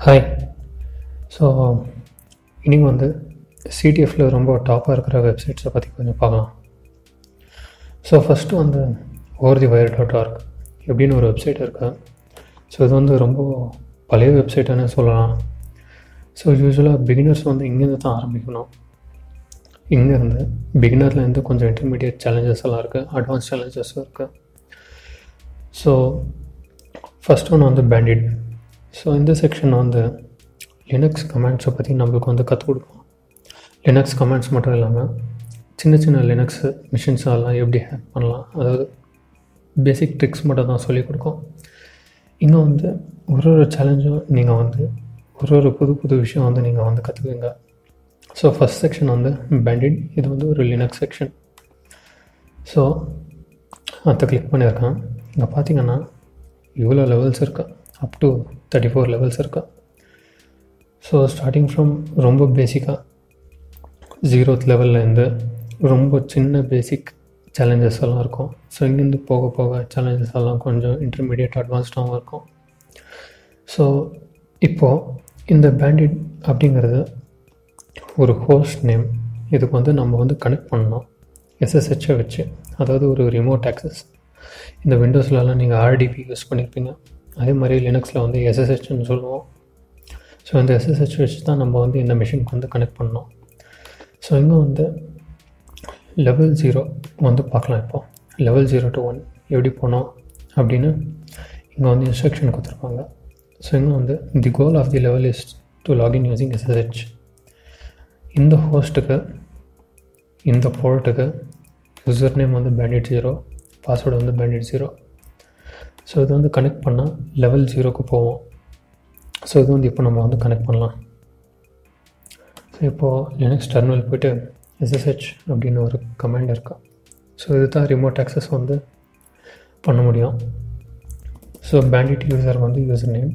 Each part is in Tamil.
ஹாய். ஸோ இன்றைக்கி வந்து சிடிஎஃப்பில் ரொம்ப டாப்பாக இருக்கிற வெப்சைட்ஸை பற்றி கொஞ்சம் பார்க்கலாம். ஸோ ஃபஸ்ட்டு வந்து overthewire.org எப்படின்னு ஒரு வெப்சைட் இருக்குது. ஸோ இது வந்து ரொம்ப பழைய வெப்சைட்டுன்னு சொல்லலாம். ஸோ யூஸ்வலாக பிகினர்ஸ் வந்து இங்கேருந்து தான் ஆரம்பிக்கணும். இங்கேருந்து பிகினர்லேருந்து கொஞ்சம் இன்டர்மீடியட் சேலஞ்சஸ் எல்லாம் இருக்குது, அட்வான்ஸ் சேலஞ்சஸும் இருக்குது. ஸோ ஃபஸ்ட் ஒன்று வந்து பேண்டிட். ஸோ இந்த செக்ஷன் வந்து லினக்ஸ் கமாண்ட்ஸை பற்றி நம்மளுக்கு வந்து கற்றுக் கொடுக்கும். லினக்ஸ் கமாண்ட்ஸ் மட்டும் இல்லாமல் சின்ன சின்ன லினக்ஸ் மிஷின்ஸ் எல்லாம் எப்படி ஹேக் பண்ணலாம், அதாவது பேசிக் ட்ரிக்ஸ் மட்டும் தான் சொல்லிக் கொடுக்கும். இங்கே வந்து ஒரு சேலஞ்சும் நீங்கள் வந்து ஒரு புது விஷயம் வந்து நீங்கள் வந்து கற்றுக்குவீங்க. ஸோ ஃபஸ்ட் செக்ஷன் வந்து பேண்டிட். இது வந்து ஒரு லினக்ஸ் செக்ஷன். ஸோ அதை கிளிக் பண்ணியிருக்கேன். இங்கே பார்த்தீங்கன்னா இவ்வளோ லெவல்ஸ் இருக்குது, அப் டு 34 லெவல்ஸ் இருக்குது. ஸோ ஸ்டார்டிங் ஃப்ரம் ரொம்ப பேசிக்காக 0th லெவல்லேருந்து ரொம்ப சின்ன பேசிக் சேலஞ்சஸ் எல்லாம் இருக்கும். ஸோ இங்கேருந்து போக போக சேலஞ்சஸ் எல்லாம் கொஞ்சம் இன்டர்மீடியட் அட்வான்ஸ்டாகவும் இருக்கும். ஸோ இப்போது இந்த பேண்டிட் அப்படிங்கிறது ஒரு ஹோஸ்ட் நேம். இதுக்கு வந்து நம்ம வந்து கனெக்ட் பண்ணணும் எஸ்எஸ்ஹெச்சை வச்சு, அதாவது ஒரு ரிமோட் ஆக்சஸ். இந்த விண்டோஸ்லலாம் நீங்கள் ஆர்டிபி யூஸ் பண்ணியிருப்பீங்க, அதே மாதிரி லினக்ஸில் வந்து எஸ்எஸ்ஹெச்னு சொல்லுவோம். ஸோ இந்த எஸ்எஸ்ஹெச் வச்சு தான் நம்ம வந்து இந்த மிஷினுக்கு வந்து கனெக்ட் பண்ணோம். ஸோ இங்கே வந்து லெவல் 0 வந்து பார்க்கலாம். இப்போது லெவல் 0 to 1 எப்படி போனோம் அப்படின்னு இங்கே வந்து இன்ஸ்ட்ரக்ஷன் கொடுத்துருப்பாங்க. ஸோ இங்கே வந்து the goal of the level is to login using SSH. இந்த ஹோஸ்ட்டுக்கு, இந்த போர்ட்டுக்கு யூசர் நேம் வந்து பேண்டிட் 0, பாஸ்வேர்டு வந்து பேண்டிட் 0. ஸோ இது வந்து கனெக்ட் பண்ணால் லெவல் 0க்கு போவோம். ஸோ இது வந்து இப்போ நம்ம வந்து கனெக்ட் பண்ணலாம். ஸோ இப்போது லினக்ஸ் டெர்மினல் போய்ட்டு எஸ்எஸ்ஹெச் அப்படின்னு ஒரு கமாண்ட் இருக்கா. ஸோ இது தான் ரிமோட் ஆக்சஸ் வந்து பண்ண முடியும். ஸோ பேண்டிட் யூசர் வந்து யூசர் நேம்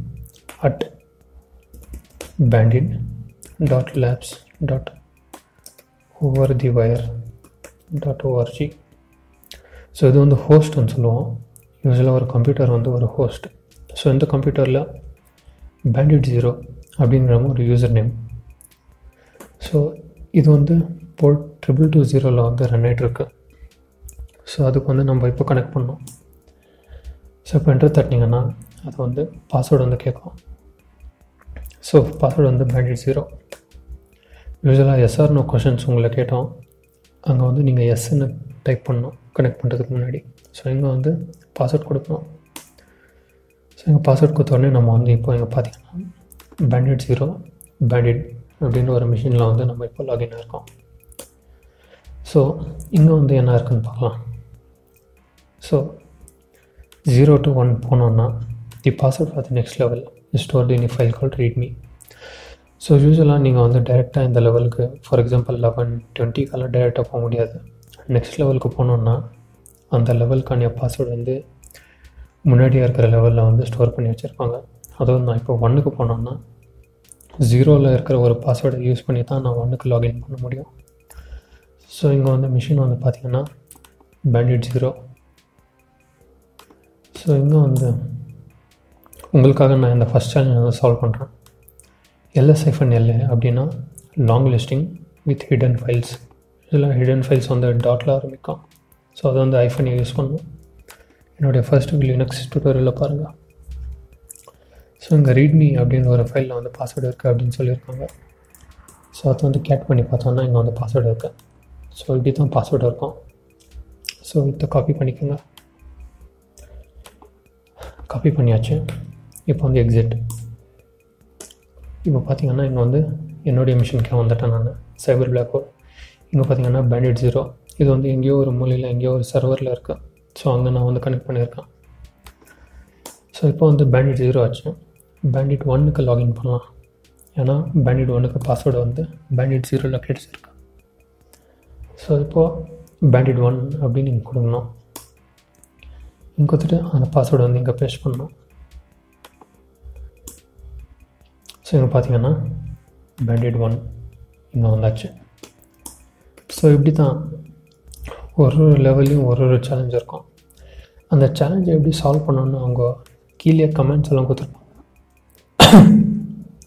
@bandit.labs.overthewire.org. ஸோ இது வந்து ஹோஸ்ட்னு சொல்லுவோம். யூஸ்வலாக ஒரு கம்ப்யூட்டர் வந்து ஒரு ஹோஸ்ட். ஸோ இந்த கம்ப்யூட்டரில் பேண்டிட் 0 அப்படிங்கிற ஒரு யூசர் நேம். ஸோ இது வந்து போர்ட் 2220 வந்து ரன் ஆகிட்டுருக்கு. ஸோ அதுக்கு வந்து நம்ம இப்போ கனெக்ட் பண்ணோம். ஸோ இப்போ என்டர் தட்டினீங்கன்னா அது வந்து பாஸ்வேர்டு வந்து கேட்கும். ஸோ பாஸ்வேர்டு வந்து பேண்டிட் 0. யூஸ்வலாக எஸ்ஆர் நோ கொஷின்ஸ் உங்களை கேட்டோம், அங்கே வந்து நீங்கள் எஸ்ன்னு டைப் பண்ணணும் கனெக்ட் பண்ணுறதுக்கு முன்னாடி. ஸோ இங்கே வந்து பாஸ்வேர்ட் கொடுக்கணும். ஸோ இங்கே பாஸ்வேர்ட் கொடுத்தோடனே நம்ம வந்து இப்போ இங்கே பார்த்தீங்கன்னா பேண்டிட் 0 பேண்டிட் அப்படின்னு ஒரு மிஷினில் வந்து நம்ம இப்போ லாகின் ஆகிருக்கோம். ஸோ இங்கே வந்து என்ன இருக்குதுன்னு பார்க்கலாம். ஸோ 0 to 1 போனோன்னா the password for the next level is stored in file called readme. So யூஸ்வலாக நீங்கள் வந்து டைரெக்டாக இந்த லெவலுக்கு, ஃபார் எக்ஸாம்பிள் 11, 20 டைரெக்டாக போக முடியாது. நெக்ஸ்ட் லெவலுக்கு போனோன்னா அந்த லெவலுக்கான பாஸ்வேர்டு வந்து முன்னாடியாக இருக்கிற லெவலில் வந்து ஸ்டோர் பண்ணி வச்சுருப்பாங்க. அதுவும் நான் இப்போ 1க்கு போனோன்னா 0ல் இருக்கிற ஒரு பாஸ்வேர்டை யூஸ் பண்ணி தான் நான் 1க்கு லாகின் பண்ண முடியும். ஸோ இங்கே வந்து மிஷின் வந்து பார்த்திங்கன்னா பேண்டிட் 0. ஸோ இங்கே வந்து உங்களுக்காக நான் இந்த ஃபஸ்ட் சேலஞ்ச் வந்து சால்வ் பண்ணுறேன். ls-la அப்படின்னா long listing with hidden files. இதில் ஹிடன் ஃபைல்ஸ் வந்து டாட்டில் ஆரம்பிக்கும். ஸோ அதை வந்து ஐஃபன் யூஸ் பண்ணும். என்னுடைய ஃபஸ்ட்டு லினக்ஸ் டியூட்டோரியலில் பாருங்கள். ஸோ இங்கே ரீட்மி அப்படின்னு ஒரு ஃபைலில் வந்து பாஸ்வேர்டு இருக்குது அப்படின்னு சொல்லியிருக்காங்க. ஸோ அதை வந்து கேட் பண்ணி பார்த்தோன்னா இங்கே வந்து பாஸ்வேர்டு இருக்குது. ஸோ இப்படி தான் பாஸ்வேர்டு இருக்கும். ஸோ இதை காப்பி பண்ணிக்கோங்க. காப்பி பண்ணியாச்சு. இப்போ வந்து எக்ஸிட். இப்போ பார்த்தீங்கன்னா இங்கே வந்து என்னுடைய மிஷினுக்கே வந்துட்டேன் நான், சைபர் பிளாக் ஹோல். இங்கே பார்த்தீங்கன்னா பேண்டிட் 0 இது வந்து எங்கேயோ ஒரு மூலையில் எங்கேயோ ஒரு சர்வரில் இருக்குது. ஸோ அங்கே நான் வந்து கனெக்ட் பண்ணியிருக்கேன். ஸோ இப்போ வந்து பேண்டிட் 0 ஆச்சு. பேண்டிட் 1க்கு லாகின் பண்ணலாம். ஏன்னா பேண்டிட் 1க்கு பாஸ்வேர்டு வந்து பேண்டிட் 0ல் கிடைச்சிருக்கு. ஸோ இப்போது பேண்டிட் 1 அப்படின்னு நீங்கள் கொடுக்கணும். இங்கே கொடுத்துட்டு அந்த பாஸ்வேர்டு வந்து இங்கே பேஸ்ட் பண்ணணும். ஸோ இங்கே பார்த்தீங்கன்னா பேண்டிட் 1 இங்கே வந்தாச்சு. ஸோ இப்படி தான் ஒரு லெவல்லையும் ஒரு சேலஞ்ச் இருக்கும். அந்த சேலஞ்சை எப்படி சால்வ் பண்ணணுன்னு அவங்க கீழே கமெண்ட்ஸ் எல்லாம் கொடுத்துருப்பாங்க.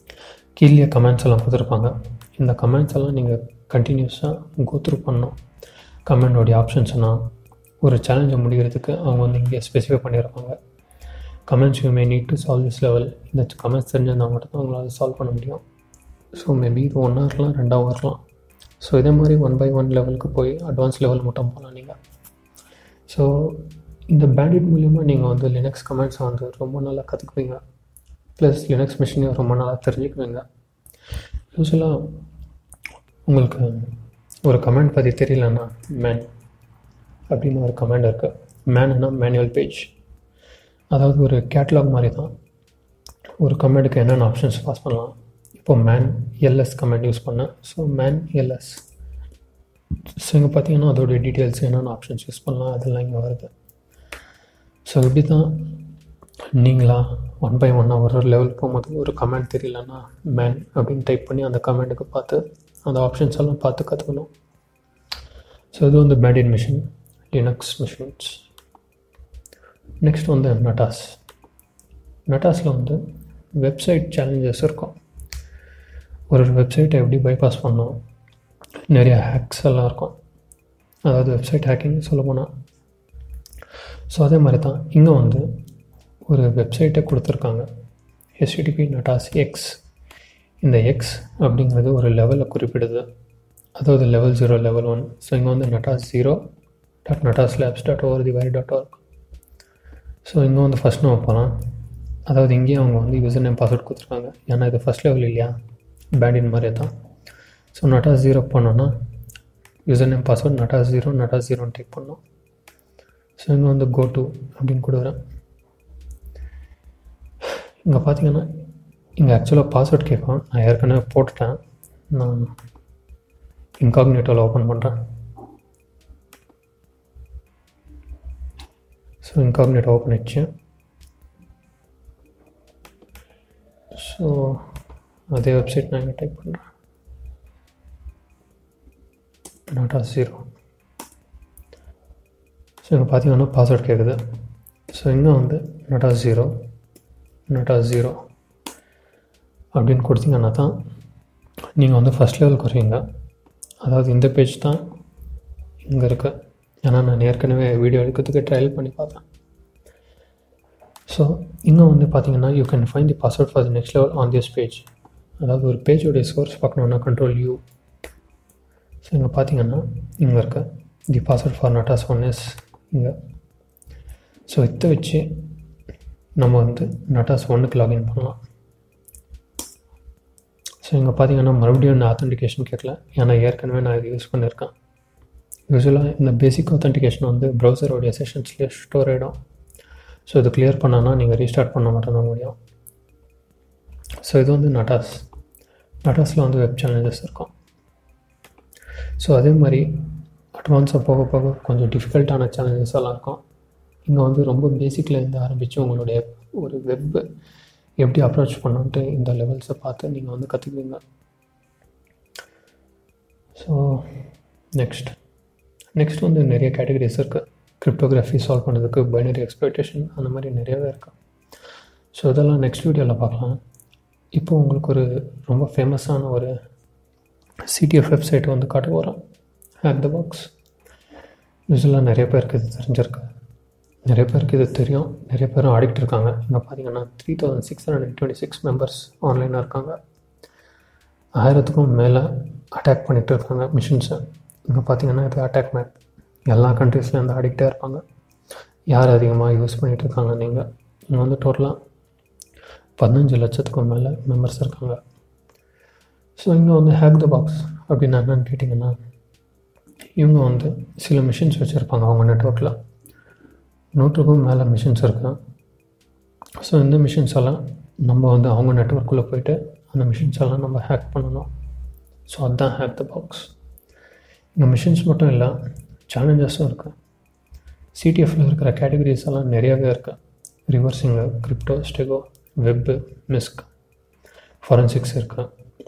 கீழே கமெண்ட்ஸ் எல்லாம் கொடுத்துருப்பாங்க. இந்த கமெண்ட்ஸ் எல்லாம் நீங்கள் கண்டினியூஸாக கோத்ரூ பண்ணணும். கமெண்டோடைய ஆப்ஷன்ஸ்னா ஒரு சேலஞ்சை முடிகிறதுக்கு அவங்க வந்து இங்கே ஸ்பெசிஃபை பண்ணியிருப்பாங்க. Commands you may need to solve this level. இந்த கமெண்ட்ஸ் தெரிஞ்சிருந்தால் மட்டும்தான் அவங்களால சால்வ் பண்ண முடியும். ஸோ மேபி இது 1 hour இருக்கலாம், 2 hour இருக்கலாம். ஸோ இதே மாதிரி 1 by 1 லெவலுக்கு போய் அட்வான்ஸ் லெவல் மட்டும் போகலாம் நீங்கள். ஸோ இந்த பேண்டிட் மூலிமா நீங்கள் வந்து லினக்ஸ் கமெண்ட்ஸை வந்து ரொம்ப நல்லா கற்றுக்குவீங்க. ப்ளஸ் லினக்ஸ் மிஷினையும் ரொம்ப நல்லா தெரிஞ்சுக்குவீங்க. யூஸ்வலாக உங்களுக்கு ஒரு கமெண்ட் பற்றி தெரியலன்னா மேன் அப்படின்னு ஒரு கமெண்ட் இருக்குது. மேனுன்னா மேனுவல் பேஜ், அதாவது ஒரு கேட்லாக் மாதிரி தான். ஒரு கமெண்ட்டுக்கு என்னென்ன ஆப்ஷன்ஸ் பாஸ் பண்ணலாம். இப்போ மேன் எல்எஸ் கமெண்ட் யூஸ் பண்ணேன். So man LS. ஸோ இங்கே பார்த்தீங்கன்னா அதோடைய டீட்டெயில்ஸ் என்னென்ன ஆப்ஷன்ஸ் யூஸ் பண்ணலாம் அதெல்லாம் இங்கே வருது. ஸோ இப்படி தான் நீங்களா 1 by 1 ஒரு லெவல் போகும்போது ஒரு கமெண்ட் தெரியலன்னா மேன் அப்படின்னு டைப் பண்ணி அந்த கமெண்ட்டுக்கு பார்த்து அந்த ஆப்ஷன்ஸ் எல்லாம் பார்த்து கற்றுக்கணும். ஸோ இது வந்து bandit machine, Linux machines. Next வந்து நட்டாஸ். நட்டாஸில் வந்து வெப்சைட் சேலஞ்சஸ் இருக்கும். ஒரு வெப்சைட்டை எப்படி பைபாஸ் பண்ணோம், நிறைய ஹேக்ஸ் எல்லாம் இருக்கும். அதாவது வெப்சைட் ஹேக்கிங் சொல்ல போனால். ஸோ அதே மாதிரி தான் இங்கே வந்து ஒரு வெப்சைட்டை கொடுத்துருக்காங்க, HTTP நட்டாஸ் எக்ஸ். இந்த எக்ஸ் அப்படிங்கிறது ஒரு லெவலில் குறிப்பிடுது, அதாவது லெவல் 0, லெவல் 1. ஸோ இங்கே வந்து நட்டாஸ் 0.nataslabs.org. ஸோ இங்கே வந்து ஃபஸ்ட் நம்ம போகலாம். அதாவது இங்கேயும் அவங்க வந்து யூசர் நேம் பாஸ்வேர்ட் கொடுத்துருக்காங்க. ஏன்னா இது ஃபஸ்ட் லெவல் இல்லையா, பேண்டின் மாதிரியே தான். ஸோ நட்டாஸ் 0 பண்ணோன்னா user name password Natas 0 type பண்ணோம். ஸோ இங்கே வந்து கோ டு அப்படின்னு கொடுக்குறேன். இங்கே பார்த்தீங்கன்னா இங்கே ஆக்சுவலாக பாஸ்வேர்ட் கேட்கும். நான் ஏற்கனவே போட்டுட்டேன். நான் இன்காக்னேட்டோவில் ஓப்பன் பண்ணுறேன். ஸோ இன்காக்னேட்டோ ஓப்பன் ஆயிடுச்சு. ஸோ அதே வெப்சைட் நான் இங்கே டைப் பண்ணுறேன், நட்டாஸ் 0. ஸோ இங்கே பார்த்தீங்கன்னா பாஸ்வேர்ட் கேட்குது. ஸோ இங்கே வந்து நட்டாஸ் 0 அப்படின்னு கொடுத்தீங்கன்னா தான் நீங்கள் வந்து ஃபஸ்ட் லெவலுக்கு வருவீங்க. அதாவது இந்த பேஜ் தான் இங்கே இருக்குது. ஏன்னா நான் ஏற்கனவே வீடியோ எடுக்கிறதுக்கு ட்ரையல் பண்ணி பார்த்தேன். ஸோ இங்கே வந்து பார்த்தீங்கன்னா you can find the password for the next level on this page. அதாவது ஒரு பேஜோடைய சோர்ஸ் பார்க்கணுன்னா Ctrl+U. ஸோ இங்கே பார்த்தீங்கன்னா இங்கே இருக்க the password for Natas 1 is இங்கே. ஸோ இதை வச்சு நம்ம வந்து நட்டாஸ் 1க்கு லாகின் பண்ணலாம். ஸோ இங்கே பார்த்தீங்கன்னா மறுபடியும் இந்த ஆத்தென்டிகேஷன் கேட்கல, ஏன்னா ஏற்கனவே நான் இது யூஸ் பண்ணியிருக்கேன். யூஸ்வலாக இந்த பேசிக் ஆத்தென்டிகேஷன் வந்து ப்ரௌசரோடைய செஷன்ஸ்லேயே ஸ்டோர் ஆகிடும். ஸோ இது கிளியர் பண்ணான்னா நீங்கள் ரீஸ்டார்ட் பண்ண மட்டும்தான் முடியும். ஸோ இது வந்து நட்டாஸில் வந்து வெப் சேலஞ்சஸ் இருக்கும். ஸோ அதே மாதிரி அட்வான்ஸாக போக போக கொஞ்சம் டிஃபிகல்ட்டான சேலஞ்சஸ் எல்லாம் இருக்கும். இங்கே வந்து ரொம்ப பேசிக்லேருந்து ஆரம்பித்து உங்களுடைய ஒரு வெப் எப்படி அப்ரோச் பண்ணணுன்ட்டு இந்த லெவல்ஸை பார்த்து நீங்கள் வந்து கற்றுக்குவீங்க. ஸோ நெக்ஸ்ட் வந்து நிறைய கேட்டகரிஸ் இருக்குது. கிரிப்டோகிராஃபி சால்வ் பண்ணுறதுக்கு, பைனரி எக்ஸ்ப்ளாய்டேஷன், அந்த மாதிரி நிறையவே இருக்குது. ஸோ இதெல்லாம் நெக்ஸ்ட் வீடியோவில் பார்க்கலாம். இப்போ உங்களுக்கு ஒரு ரொம்ப ஃபேமஸான ஒரு CTF வெப்சைட்டை வந்து காட்ட போகிறோம், ஹேக் த பாக்ஸ். யூஸ்வலாக நிறைய பேருக்கு இது தெரிஞ்சிருக்கு, நிறைய பேருக்கு இது தெரியும், நிறைய பேரும் ஆடிக்கிட்டு இருக்காங்க. இங்கே பார்த்தீங்கன்னா 3626 மெம்பர்ஸ் ஆன்லைனாக இருக்காங்க. 1000க்கும் மேலே அட்டாக் பண்ணிகிட்டு இருக்காங்க மிஷின்ஸை. இங்கே பார்த்தீங்கன்னா இது அட்டாக் மேப். எல்லா கண்ட்ரீஸ்லேருந்து ஆடிக்கிட்டே இருப்பாங்க. யார் அதிகமாக யூஸ் பண்ணிகிட்டு இருக்காங்க நீங்கள். இங்கே வந்து டோட்டலாக 15 லட்சத்துக்கும் மேலே மெம்பர்ஸ் இருக்காங்க. ஸோ இங்கே வந்து ஹேக் த பாக்ஸ் அப்படின்னு என்னென்னு கேட்டிங்கன்னா, இவங்க வந்து சில மிஷின்ஸ் வச்சுருப்பாங்க அவங்க நெட்வொர்க்கில். 100க்கும் மேலே மிஷின்ஸ் இருக்குது. ஸோ இந்த மிஷின்ஸ் எல்லாம் நம்ம வந்து அவங்க நெட்வொர்க்குள்ளே போய்ட்டு அந்த மிஷின்ஸ் எல்லாம் நம்ம ஹேக் பண்ணணும். ஸோ அதுதான் ஹேக் த பாக்ஸ். இந்த மிஷின்ஸ் மட்டும் இல்லை, சேலஞ்சஸும் இருக்குது. CTFல இருக்கிற கேட்டகரிஸ் எல்லாம் நிறையாவே இருக்குது. Reversing, crypto, stego, web, misc, forensics இருக்குது.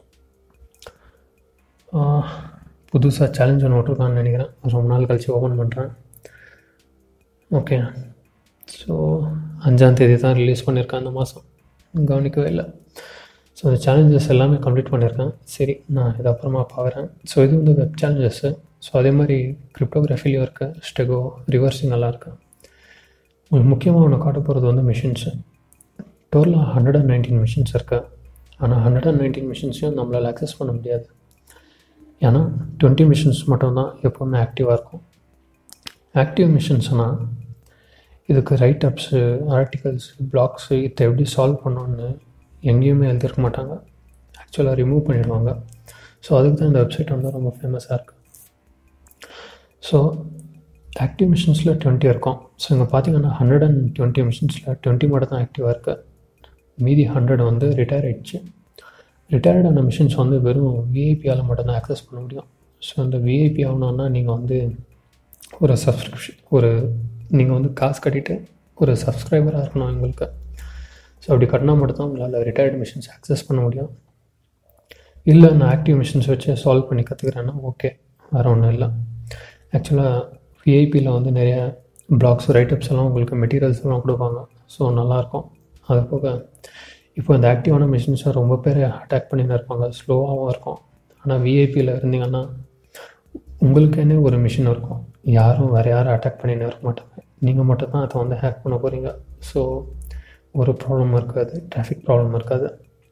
புதுசாக சேலஞ்ச் ஒன்று விட்ருக்கான்னு நினைக்கிறேன். ரொம்ப நாள் கழித்து ஓப்பன் பண்ணுறேன். ஓகே, ஸோ 5ஆம் தேதி தான் ரிலீஸ் பண்ணியிருக்கேன் இந்த மாதம், கவனிக்கவே இல்லை. ஸோ அந்த சேலஞ்சஸ் எல்லாமே கம்ப்ளீட் பண்ணியிருக்கேன். சரி, நான் இது அப்புறமா பார்க்குறேன். ஸோ இது வந்து வெப் சேலஞ்சஸ்ஸு. ஸோ அதே மாதிரி கிரிப்டோகிராஃபிலையும் இருக்குது, ஸ்டெகோ, ரிவர்ஸிங் நல்லா இருக்குது. உங்களுக்கு முக்கியமாக ஒன்று காட்ட போகிறது வந்து மிஷின்ஸு. டோட்டலாக 119 மிஷின்ஸ் இருக்குது. ஆனால் 119 மிஷின்ஸையும் நம்மளால் ஆக்சஸ் பண்ண முடியாது. ஏன்னா 20 மிஷின்ஸ் மட்டும்தான் எப்போவுமே ஆக்டிவாக இருக்கும். ஆக்டிவ் மிஷின்ஸ்னால் இதுக்கு ரைட் அப்ஸு, ஆர்டிகல்ஸு, பிளாக்ஸு இதை எப்படி சால்வ் பண்ணணுன்னு எங்கேயுமே எழுதியிருக்க மாட்டாங்க. ஆக்சுவலாக ரிமூவ் பண்ணிடுவாங்க. ஸோ அதுக்கு தான் இந்த வெப்சைட் வந்து ரொம்ப ஃபேமஸாக இருக்குது. ஸோ ஆக்டிவ் மிஷின்ஸில் 20 இருக்கும். ஸோ இங்கே பார்த்தீங்கன்னா 120 மிஷின்ஸில் 20 மட்டும் தான் ஆக்டிவாக இருக்குது. மீதி 100 வந்து ரிட்டையர் ஆகிடுச்சு. ரிட்டையர்டான மிஷின்ஸ் வந்து வெறும் விஐபியால் மட்டும்தான் ஆக்சஸ் பண்ண முடியும். ஸோ அந்த விஐபி ஆகணுன்னா நீங்கள் வந்து ஒரு சப்ஸ்கிரிப்ஷன், நீங்கள் வந்து காசு கட்டிட்டு ஒரு சப்ஸ்கிரைபராக இருக்கணும் எங்களுக்கு. ஸோ அப்படி கட்டினா மட்டும்தான் உங்களால் ரிட்டையர்டு மிஷின்ஸ் ஆக்சஸ் பண்ண முடியும். இல்லை நான் ஆக்டிவ் மிஷின்ஸ் வச்சு சால்வ் பண்ணி கற்றுக்கிறேன்னா ஓகே, வேறு ஒன்றும் இல்லை. ஆக்சுவலாக விஐபியில் வந்து நிறைய பிளாக்ஸ், ரைட்டப்ஸ் எல்லாம் உங்களுக்கு மெட்டீரியல்ஸ் எல்லாம் கொடுப்பாங்க. ஸோ நல்லாயிருக்கும். அது போக இப்போ இந்த ஆக்டிவான மிஷின்ஸை ரொம்ப பேர் அட்டாக் பண்ணின்னு இருப்பாங்க, ஸ்லோவாகவும் இருக்கும். ஆனால் விஐபியில் இருந்தீங்கன்னா உங்களுக்குன்னே ஒரு மிஷின் இருக்கும், யாரும் வேறு யாரும் அட்டாக் பண்ணின்னு இருக்க மாட்டாங்க. நீங்கள் மட்டும் தான் அதை வந்து ஹேக் பண்ண போகிறீங்க. ஸோ ஒரு ப்ராப்ளம் இருக்காது, டிராஃபிக் ப்ராப்ளம் இருக்காது.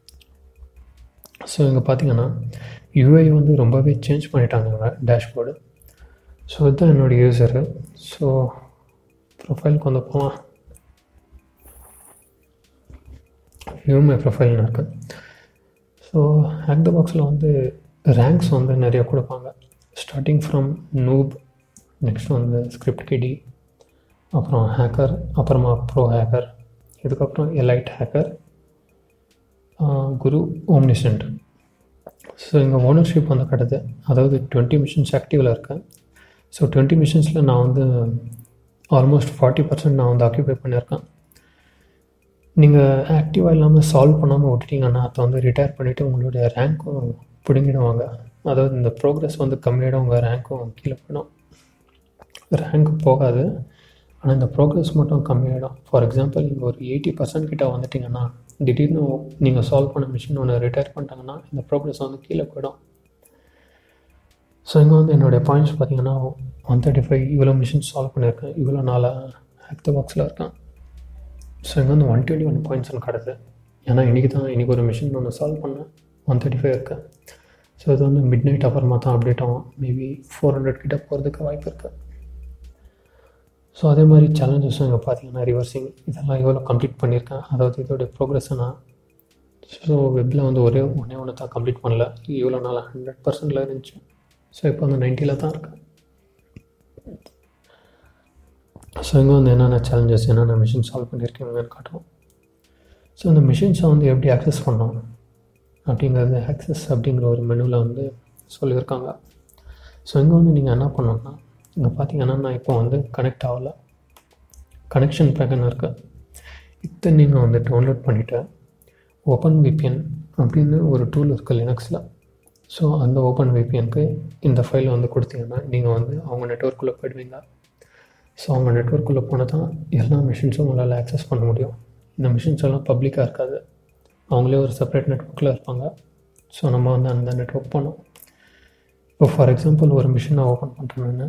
ஸோ இங்கே பார்த்தீங்கன்னா யூஐ வந்து ரொம்பவே சேஞ்ச் பண்ணிட்டாங்க டேஷ்போர்டு. ஸோ இதுதான் என்னோடய யூஸரு. ஸோ ப்ரொஃபைலுக்கு வந்து போகலாம். வியூ மை ப்ரொஃபைல்னு இருக்குது. ஸோ ஹேக் த பாக்ஸில் வந்து ரேங்க்ஸ் வந்து நிறையா கொடுப்பாங்க. ஸ்டார்டிங் ஃப்ரம் நூப், நெக்ஸ்ட் வந்து ஸ்கிரிப்ட் கிடி, அப்புறம் ஹேக்கர், அப்புறமா ப்ரோ ஹேக்கர், இதுக்கப்புறம் elite hacker, guru, omniscient. So இங்கே ஓனர்ஷிப் வந்து கிடையாது. அதாவது 20 மிஷின்ஸ் ஆக்டிவில் இருக்கேன். ஸோ 20 மிஷின்ஸில் நான் வந்து ஆல்மோஸ்ட் 40% நான் வந்து ஆக்கியூபை பண்ணியிருக்கேன். நீங்கள் ஆக்டிவாக இல்லாமல் சால்வ் பண்ணாமல் விட்டுட்டிங்கன்னா அதை வந்து ரிட்டையர் பண்ணிவிட்டு உங்களுடைய ரேங்க்கும் பிடுங்கிடுவாங்க. அதாவது இந்த ப்ரோக்ரஸ் வந்து கம்மியாகிடும், உங்கள் ரேங்க்கும் கீழே போயிடும். ரேங்க் போகாது, ஆனால் இந்த ப்ரோக்ரஸ் மட்டும் கம்மியாகிடும். ஃபார் எக்ஸாம்பிள் நீங்கள் ஒரு 80% கிட்ட வந்துட்டிங்கன்னா திடீர்னு நீங்கள் சால்வ் பண்ண மிஷின் ஒன்று ரிட்டையர் பண்ணிட்டாங்கன்னா இந்த ப்ரோக்ரஸ் வந்து கீழே போயிடும். ஸோ இங்கே வந்து என்னுடைய பாயிண்ட்ஸ் பார்த்தீங்கன்னா 135 இவ்வளோ மிஷின் சால்வ் பண்ணியிருக்கேன், இவ்வளோ நாளாக ஹேக் த பாக்ஸில் இருக்கேன். ஸோ இங்கே வந்து 121 பாயிண்ட்ஸ் எனக்கு கிடது. ஏன்னா இன்றைக்கி ஒரு மிஷின் ஒன்று சால்வ் பண்ணேன், 135 இருக்கேன். ஸோ இது வந்து மிட் நைட் அப்புறமா தான் அப்டேட் ஆகும். மேபி 400 கிட்ட போகிறதுக்கு வாய்ப்பு இருக்குது. ஸோ அதே மாதிரி சேலஞ்சஸும் இங்கே பார்த்தீங்கன்னா ரிவர்சிங் இதெல்லாம் எவ்வளோ கம்ப்ளீட் பண்ணியிருக்கேன், அதாவது இதோடைய ப்ரோக்ரஸை நான் ஸோ வெப்பில் வந்து ஒன்று தான் கம்ப்ளீட் பண்ணல. இவ்வளோ நாள் 100%ல் இருந்துச்சு. ஸோ இப்போ வந்து 90ல் தான் இருக்கேன். ஸோ இங்கே வந்து என்னென்ன சேலஞ்சஸ், என்னென்ன மிஷின் சால்வ் பண்ணியிருக்கீங்கன்னு காட்டுவோம். ஸோ இந்த மிஷின்ஸை வந்து எப்படி ஆக்சஸ் பண்ணோம் அப்படிங்கிறது ஆக்சஸ் அப்படிங்கிற ஒரு மெனுவில் வந்து சொல்லியிருக்காங்க. ஸோ இங்கே வந்து நீங்கள் என்ன பண்ணணும்னா, இங்கே பார்த்தீங்கன்னா நான் இப்போ வந்து கனெக்ட் ஆகலை, கனெக்ஷன் பேக்கன் இருக்குது. இதை நீங்கள் வந்து டவுன்லோட் பண்ணிவிட்டு ஓப்பன் விபிஎன் அப்படின்னு ஒரு டூல் இருக்குது லினக்ஸில். ஸோ அந்த ஓப்பன் விபிஎனுக்கு இந்த ஃபைலை வந்து கொடுத்தீங்கன்னா நீங்கள் வந்து அவங்க நெட்வொர்க்குள்ளே போயிடுவீங்க. ஸோ அவங்க நெட்வொர்க்குள்ளே போனால் தான் எல்லா மிஷின்ஸும் உங்களால் ஆக்சஸ் பண்ண முடியும். இந்த மிஷின்ஸ் எல்லாம் பப்ளிக்காக இருக்காது, அவங்களே ஒரு செப்பரேட் நெட்வொர்க்கில் இருப்பாங்க. ஸோ நம்ம வந்து அந்த நெட்வொர்க் பண்ணோம். இப்போ ஃபார் எக்ஸாம்பிள் ஒரு மிஷினை ஓப்பன் பண்ணுறேன்னு,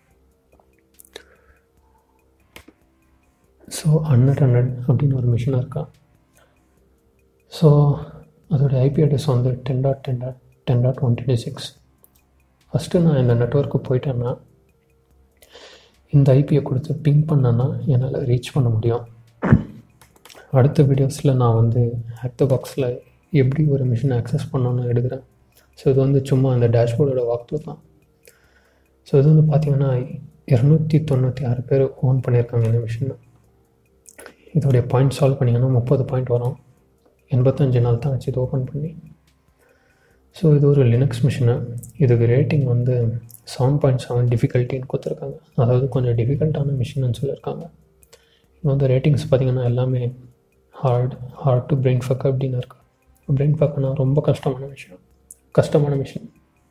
ஸோ அன்அட்டெண்டட் அப்படின்னு ஒரு மிஷினாக இருக்கா. ஸோ அதோடய ஐபி அட்ரஸ் வந்து 10.10.10.126. ஃபஸ்ட்டு நான் இந்த நெட்வொர்க்கு போயிட்டேன்னா இந்த ஐபியை கொடுத்து பிங் பண்ணேன்னா என்னால் ரீச் பண்ண முடியும். அடுத்த வீடியோஸில் நான் வந்து ஹேக் த பாக்ஸில் எப்படி ஒரு மிஷினை ஆக்சஸ் பண்ணணுன்னு எடுக்கிறேன். ஸோ இது வந்து சும்மா அந்த டேஷ்போர்டோட வாக்த்ரூ தான். ஸோ இது வந்து பார்த்திங்கன்னா 296 பேர் ஓன் பண்ணியிருக்காங்க இந்த மிஷினை. இதோடைய பாயிண்ட் சால்வ் பண்ணிங்கன்னா 30 பாயிண்ட் வரும். 85 நாள் தான் ஆச்சு இது ஓப்பன் பண்ணி. ஸோ இது ஒரு லினக்ஸ் மிஷினு. இதுக்கு ரேட்டிங் வந்து 7.7 டிஃபிகல்ட்டின்னு கொடுத்துருக்காங்க. அதாவது கொஞ்சம் டிஃபிகல்ட்டான மிஷின்னு சொல்லியிருக்காங்க. இது வந்து ரேட்டிங்ஸ் பார்த்திங்கன்னா எல்லாமே ஹார்ட் டு பிரெயின் ஃபக் அப்படின்னு இருக்கு. பிரெயின் ஃபக்குன்னா ரொம்ப கஷ்டமான மிஷின்.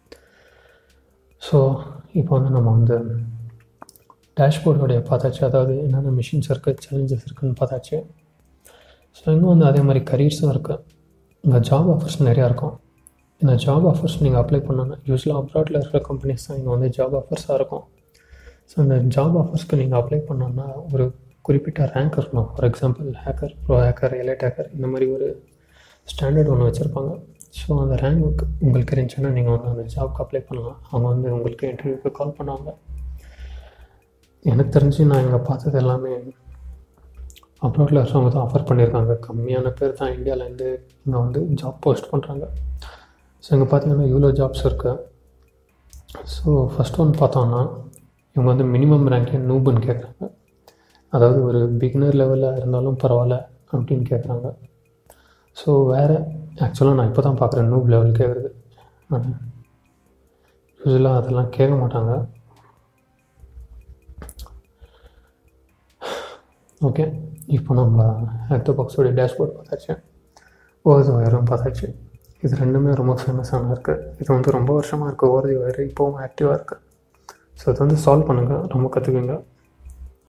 ஸோ இப்போ வந்து நம்ம வந்து டேஷ்போர்டோடைய பார்த்தாச்சு, அதாவது என்னென்ன மிஷின்ஸ் இருக்குது, சேலஞ்சஸ் இருக்குதுன்னு பார்த்தாச்சு. ஸோ இங்கே வந்து அதே மாதிரி கரியர்ஸும் இருக்குது. இங்கே ஜாப் ஆஃபர்ஸ் நிறையா இருக்கும். இந்த ஜாப் ஆஃபர்ஸ் நீங்கள் அப்ளை பண்ணோன்னா யூஸ்வலாக அப்ராட்டில் இருக்கிற கம்பெனிஸ் தான் இங்கே வந்து ஜாப் ஆஃபர்ஸாக இருக்கும். ஸோ இந்த ஜாப் ஆஃபர்ஸ்க்கு நீங்கள் அப்ளை பண்ணோன்னா ஒரு குறிப்பிட்ட ரேங்க் இருக்கணும். For example hacker, pro hacker, elite hacker, இந்த மாதிரி ஒரு ஸ்டாண்டர்ட் ஒன்று வச்சுருப்பாங்க. ஸோ அந்த ரேங்க் உங்களுக்கு இருந்துச்சுன்னா நீங்கள் வந்து அந்த ஜாப்க்கு அப்ளை பண்ணலாம். அவங்க வந்து உங்களுக்கு இன்டர்வியூக்கு கால் பண்ணுவாங்க. எனக்கு தெரிஞ்சு நான் இங்கே பார்த்தது எல்லாமே அப்ராட்டில் இருக்கிறவங்க தான் ஆஃபர் பண்ணியிருக்காங்க. கம்மியான பேர் தான் இந்தியாவிலேருந்து இங்கே வந்து ஜாப் போஸ்ட் பண்ணுறாங்க. ஸோ இங்கே பார்த்தீங்கன்னா இவ்வளோ ஜாப்ஸ் இருக்குது. ஸோ ஃபஸ்ட் ஒன் பார்த்தோன்னா இவங்க வந்து மினிமம் ரேங்கே நூபுன்னு கேட்குறாங்க. அதாவது ஒரு பிகினர் லெவலில் இருந்தாலும் பரவாயில்ல அப்படின்னு கேட்குறாங்க. ஸோ வேறு ஆக்சுவலாக நான் இப்போ தான் பார்க்குறேன் நூப் லெவல் கேட்குறது. யூஸ்வலாக அதெல்லாம் கேட்க மாட்டாங்க. ஓகே, இப்போ நம்ம ஹேக் பாக்ஸோடைய டேஷ்போர்ட் பார்த்தாச்சு, ஓவர்தி வயரும் பார்த்தாச்சு. இது ரெண்டுமே ரொம்ப ஃபேமஸான இருக்குது. இது வந்து ரொம்ப வருஷமாக இருக்குது. ஓவர்தி வயர் இப்போவும் ஆக்டிவாக இருக்குது. ஸோ இது வந்து சால்வ் பண்ணுங்கள், ரொம்ப கற்றுக்குங்க.